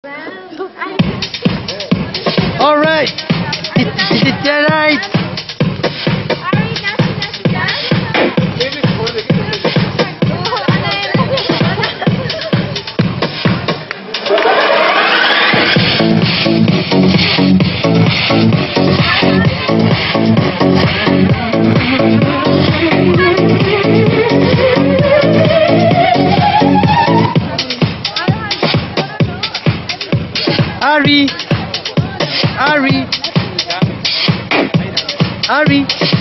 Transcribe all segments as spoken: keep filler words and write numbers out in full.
All right. Is that right? Ari, Ari, Ari.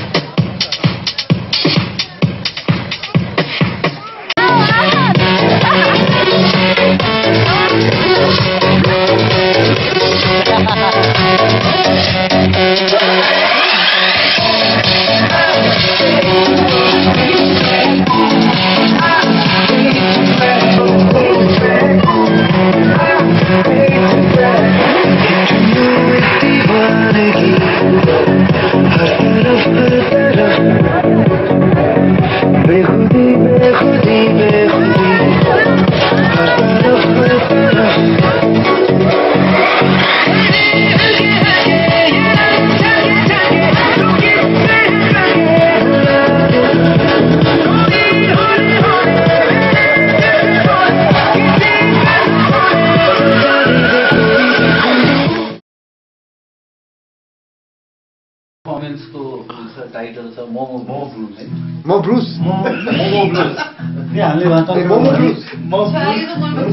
Title is Momo Mo Bruce. Mo Bruce. Mo Momo Bruce. Yeah, Momo Bruce. Mo Bruce.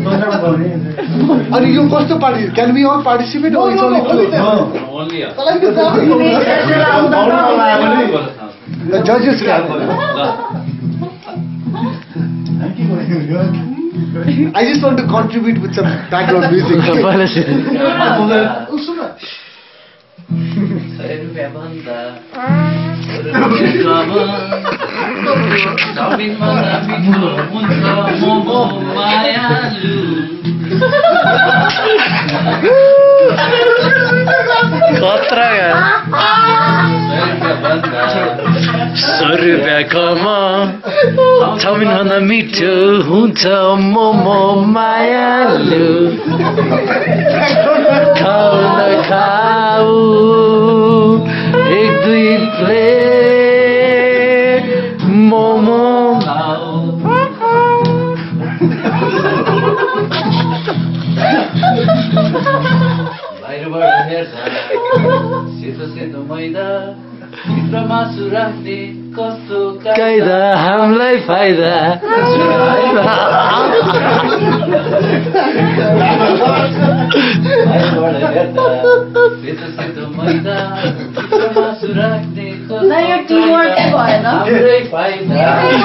And you cost the party. Can we all participate or it's only two? No, only us. The judges can. I just want to contribute with some background music. सौ रुपियाँ कमा chowmein भन्दा मिठो हुन्छ मोमो मायालु खाऊ न खाऊ एक दुई प्लेट मोमो खाऊ बाहिरबाट हेर्दा सेतो सेतो मैदा भित्रमा सुराख्ने कस्तो कायदा हामीलाई फाइदा सेतो सेतो मैदा भित्रमा सुराख्ने कस्तो हामीलाई फाइदा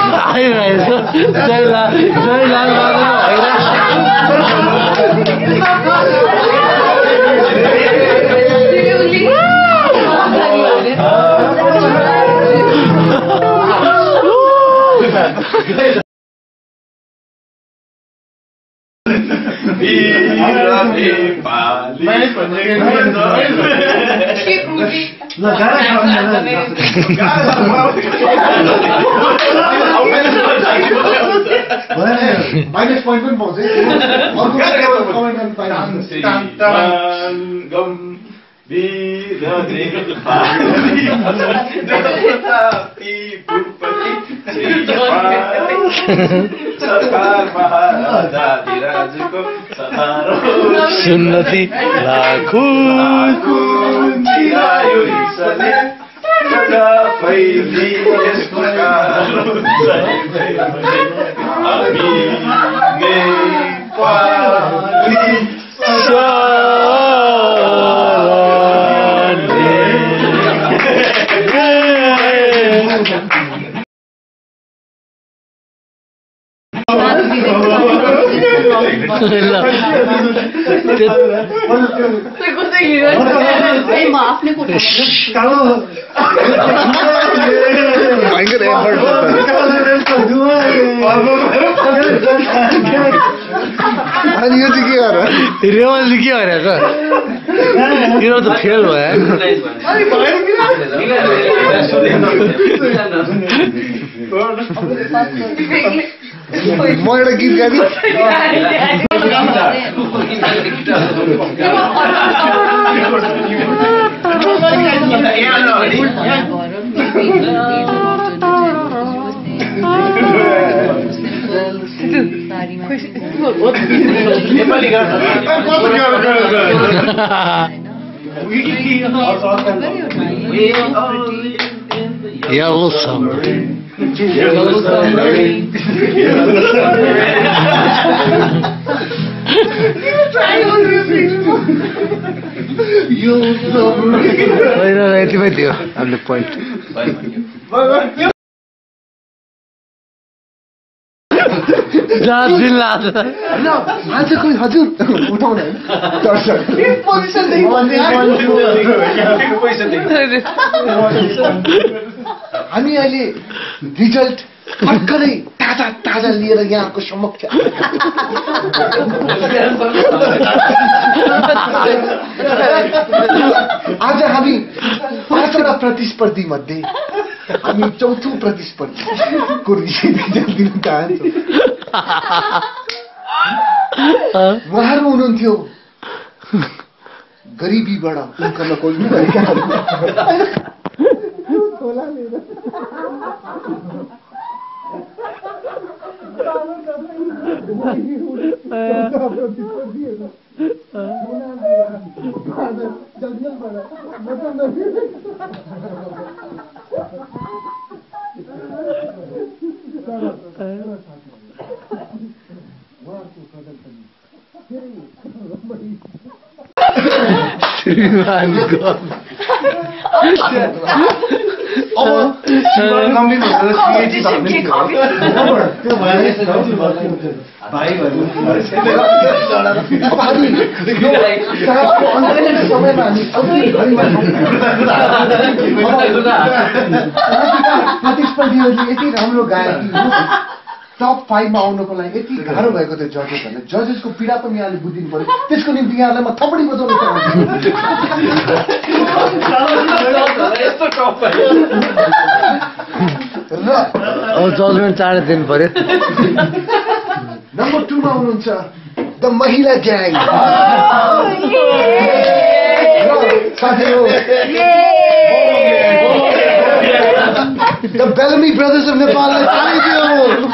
Minus point one was it? सुन्नति लाखौं अनि यो चाहिँ के गरेर रेवलले के गरेछ यो त फेल भयो म एउटा गीत गाडी Yellow submarine. Yellow submarine. होइन यतिमै थियो हामीले पोइन्ट हजुर उठाउन हामी अहिले रिजल्ट भर्खरै ताजा ताजा लिएर यहाँको समक्ष आज हामी पाँचवटा प्रतिस्पर्धी मध्ये हामी चौथो प्रतिस्पर्धीको रिजल्ट दिन चाहन्छौँ। उहाँहरू हुनुहुन्थ्यो गरिबीबाट उम्कन खोज्नु भएका प्रतिस्पर्धीहरूले यति राम्रो गाए टप फाइभमा आउनको लागि यति गाह्रो भएको थियो जजेसहरूलाई। जजेसको पीडा पनि यहाँले बुझिदिनु पर्यो। त्यसको निम्ति यहाँलाई म थपडी बजाउन चाहन्छु। जजमेन्ट चाँडै दिनु पर्यो। नम्बर टूमा हुनुहुन्छ द महिला gang. The Bellamy Brothers of नेपाललाई चाहियो।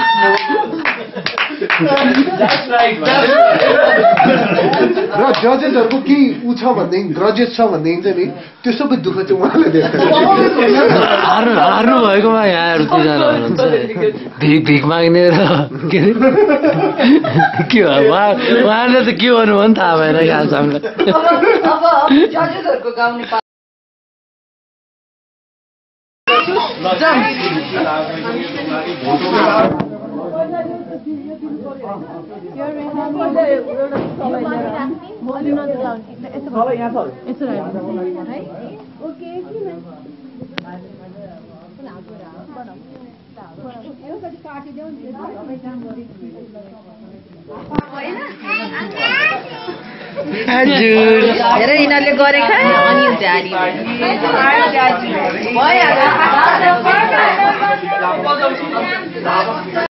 र जजेसहरूको केही ऊ छ भनेदेखि ग्रजेस छ भनेदेखि चाहिँ नि त्यो सबै दुःख चाहिँ उहाँले देख्छ। हार्नु हार्नु भएकोमा यहाँहरू दुईजना हुनुहुन्छ भिख भिख माग्ने र के अरे के हो उहाँ उहाँले त के गर्नु भयो नि थाहा भएन यहाँ हामीलाई। हेर यिनीहरूले गरेका अनि भइहाल्यो।